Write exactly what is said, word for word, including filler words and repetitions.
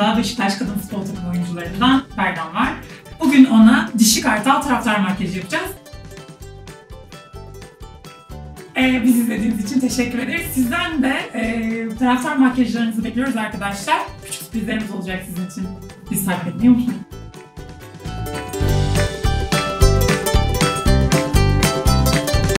Yanımda Beşiktaş Kadın Futbol Takımı oyuncularından Berdan var. Bugün ona Dişi Kartal taraftar makyajı yapacağız. Ee, biz izlediğiniz için teşekkür ederiz. Sizden de e, taraftar makyajlarınızı bekliyoruz arkadaşlar. Küçük sürprizlerimiz olacak sizin için. Bizi takip etmeyi unutmayın.